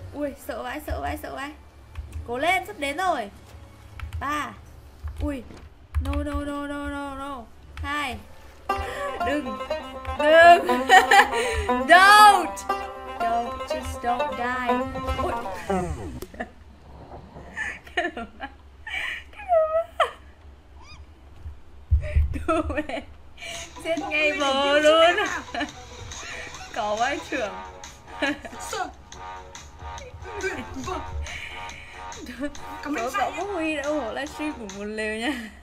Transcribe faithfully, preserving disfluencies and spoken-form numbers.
Ui, sợ vãi, sợ vãi, sợ vãi. Cố lên, sắp đến rồi. Ba. Ui. No, no, no, no, no, no. Hai. Đừng. Đừng. Don't. Don't, just don't die. Ui. Cái đồ mà. Cái đồ mà. Đù mẹ. Giết ngay bờ luôn. Có vai trưởng. Cậu cậu có Huy đã ủng hộ livestream của một lều nha.